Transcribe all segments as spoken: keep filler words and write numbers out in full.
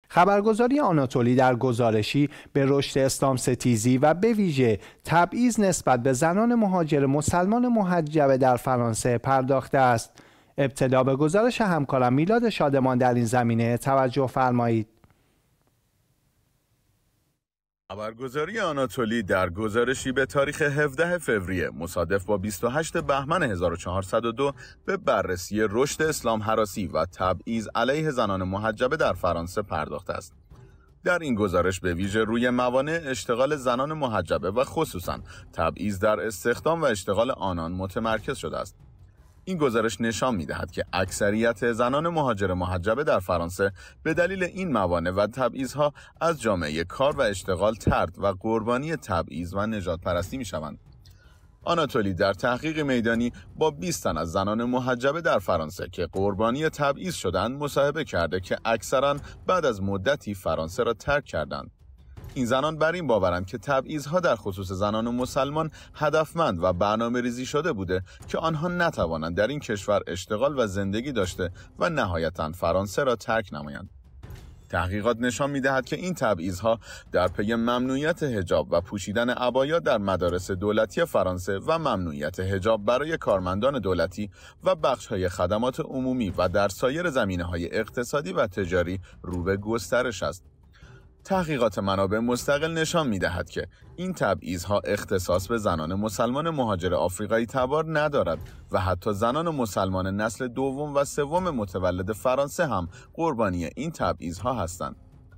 خبرگزاری آناتولی در گزارشی به رشد اسلام ستیزی و به ویژه تبعیض نسبت به زنان مهاجر مسلمان محجبه در فرانسه پرداخته است. ابتدا به گزارش همکارم میلاد شادمان در این زمینه توجه فرمایید. خبرگزاری آناتولی در گزارشی به تاریخ هفدهم فوریه مصادف با بیست و هشتم بهمن هزار و چهارصد و دو به بررسی رشد اسلام هراسی و تبعیض علیه زنان محجبه در فرانسه پرداخته است. در این گزارش به ویژه روی موانع اشتغال زنان محجبه و خصوصاً تبعیض در استخدام و اشتغال آنان متمرکز شده است. این گزارش نشان می‌دهد که اکثریت زنان مهاجر محجبه در فرانسه به دلیل این موانع و تبعیض‌ها از جامعه کار و اشتغال طرد و قربانی تبعیض و نژاد پرستی می‌شوند. آناتولی در تحقیق میدانی با بیست تن از زنان محجبه در فرانسه که قربانی تبعیض شدند مصاحبه کرده که اکثراً بعد از مدتی فرانسه را ترک کردند. این زنان بر این باورند که تبعیض‌ها در خصوص زنان و مسلمان هدفمند و برنامه ریزی شده بوده که آنها نتوانند در این کشور اشتغال و زندگی داشته و نهایتاً فرانسه را ترک نمایند. تحقیقات نشان می‌دهد که این تبعیض‌ها در پی ممنوعیت حجاب و پوشیدن عبایا در مدارس دولتی فرانسه و ممنوعیت حجاب برای کارمندان دولتی و بخش‌های خدمات عمومی و در سایر زمینه‌های اقتصادی و تجاری رو به گسترش است. تحقیقات منابع مستقل نشان می‌دهد که این تبعیض‌ها اختصاص به زنان مسلمان مهاجر آفریقایی تبار ندارد و حتی زنان مسلمان نسل دوم و سوم متولد فرانسه هم قربانی این تبعیض‌ها هستند.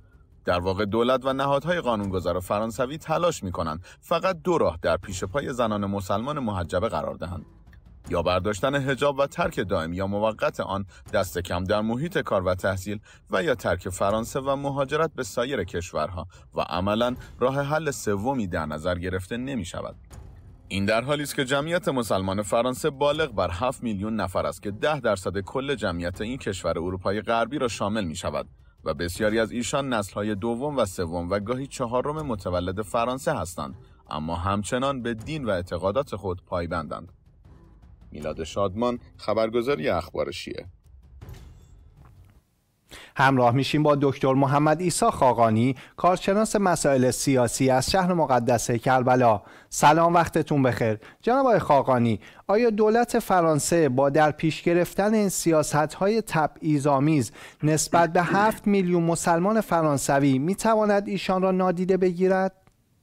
در واقع دولت و نهادهای قانونگذار فرانسوی تلاش می‌کنند فقط دو راه در پیش پای زنان مسلمان محجبه قرار دهند: یا برداشتن حجاب و ترک دائم یا موقت آن دست کم در محیط کار و تحصیل و یا ترک فرانسه و مهاجرت به سایر کشورها و عملاً راه حل سومی در نظر گرفته نمی شود. این در حالی است که جمعیت مسلمان فرانسه بالغ بر هفت میلیون نفر است که ده درصد کل جمعیت این کشور اروپای غربی را شامل می شود و بسیاری از ایشان نسل‌های دوم و سوم و گاهی چهارم متولد فرانسه هستند، اما همچنان به دین و اعتقادات خود پایبندند. میلاد شادمان، خبرگزاری اخبار شیعه. همراه میشیم با دکتر محمد عیسی خاقانی، کارشناس مسائل سیاسی از شهر مقدس کربلا. سلام، وقتتون بخیر. جناب آقای خاقانی، آیا دولت فرانسه با در پیش گرفتن این سیاست‌های تبعیض‌آمیز نسبت به هفت میلیون مسلمان فرانسوی میتواند ایشان را نادیده بگیرد؟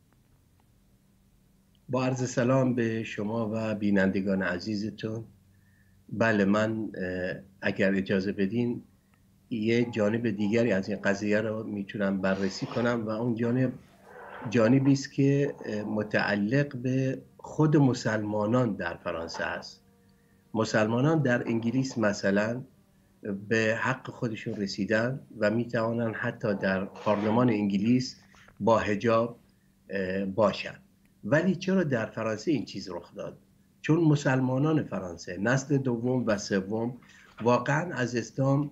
با عرض سلام به شما و بینندگان عزیزتون. بله، من اگر اجازه بدین یه جانب دیگری از این قضیه رو میتونم بررسی کنم و اون جانب جانبی است که متعلق به خود مسلمانان در فرانسه است. مسلمانان در انگلیس مثلا به حق خودشون رسیدن و میتوانن حتی در پارلمان انگلیس با حجاب باشن. ولی چرا در فرانسه این چیز رخ داد؟ چون مسلمانان فرانسه نسل دوم و سوم واقعا از اسلام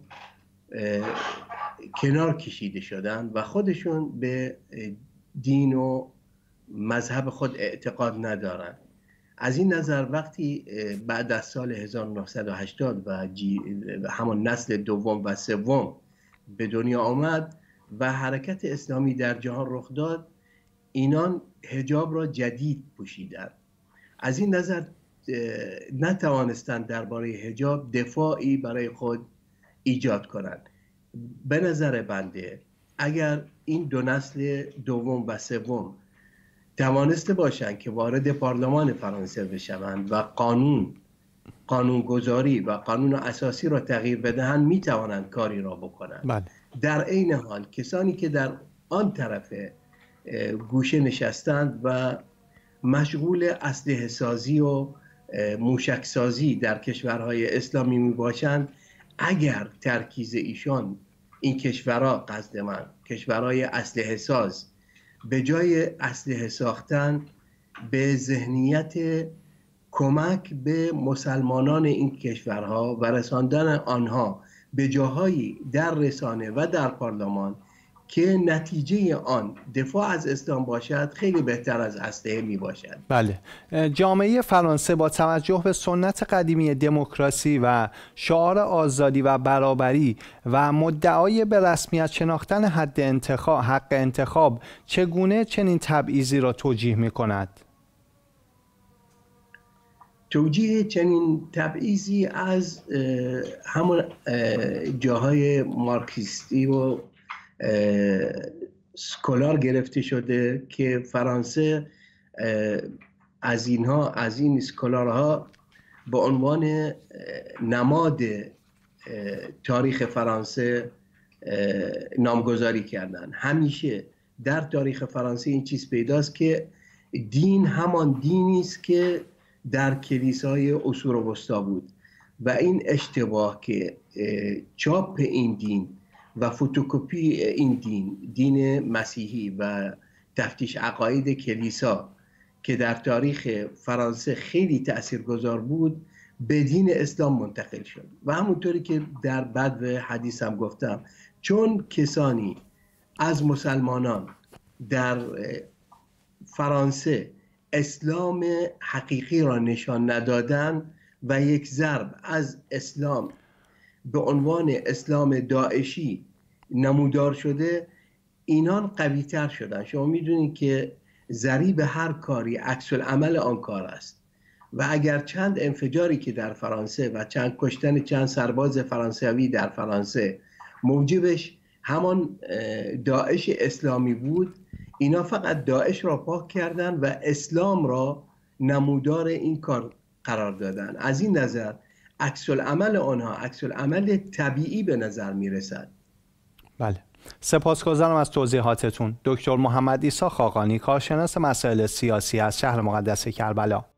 کنار کشیده شدن و خودشون به دین و مذهب خود اعتقاد ندارن. از این نظر وقتی بعد از سال هزار و نهصد و هشتاد و همون نسل دوم و سوم به دنیا آمد و حرکت اسلامی در جهان رخ داد، اینان حجاب را جدید پوشیدند. از این نظر نتوانستند درباره حجاب دفاعی برای خود ایجاد کنند. به نظر بنده اگر این دو نسل دوم و سوم توانسته باشند که وارد پارلمان فرانسه بشوند و قانون قانونگذاری و قانون اساسی را تغییر بدهند، می توانند کاری را بکنند. بله. در عین حال کسانی که در آن طرف گوشه نشستند و مشغول اسلحه سازی و موشک سازی در کشورهای اسلامی می باشند، اگر ترکیز ایشان این کشورها، قصد من کشورهای اسلحه ساز، به جای اسلحه ساختن به ذهنیت کمک به مسلمانان این کشورها و رساندن آنها به جاهایی در رسانه و در پارلمان که نتیجه آن دفاع از اسلام باشد خیلی بهتر از اسلحه می باشد. بله. جامعه فرانسه با توجه به سنت قدیمی دموکراسی و شعار آزادی و برابری و مدعای به رسمیت شناختن حد انتخاب حق انتخاب چگونه چنین تبعیضی را توجیه می کند؟ توجیه چنین تبعیضی از همون جاهای مارکسیستی و سکولار گرفته شده که فرانسه از اینها از این سکولارها به عنوان نماد تاریخ فرانسه نامگذاری کردن. همیشه در تاریخ فرانسه این چیز پیداست که دین همان دینی است که در کلیسای عصور وسطا بود و این اشتباه که چاپ این دین و فتوکپی این دین دین مسیحی و تفتیش عقاید کلیسا که در تاریخ فرانسه خیلی تاثیرگذار بود به دین اسلام منتقل شد و همونطوری که در بدو حدیث هم گفتم، چون کسانی از مسلمانان در فرانسه اسلام حقیقی را نشان ندادن و یک ضرب از اسلام به عنوان اسلام داعشی نمودار شده، اینان قوی تر شدن. شما میدونید که ضریب هر کاری عکس العمل آن کار است و اگر چند انفجاری که در فرانسه و چند کشتن چند سرباز فرانسوی در فرانسه موجبش همان داعش اسلامی بود، اینا فقط داعش را پاک کردن و اسلام را نمودار این کار قرار دادن. از این نظر عکس العمل آنها عکس العمل طبیعی به نظر می رسد. بله. سپاسگزارم از توضیحاتتون. دکتر محمد عیسی خاقانی، کارشناس مسائل سیاسی از شهر مقدس کربلا.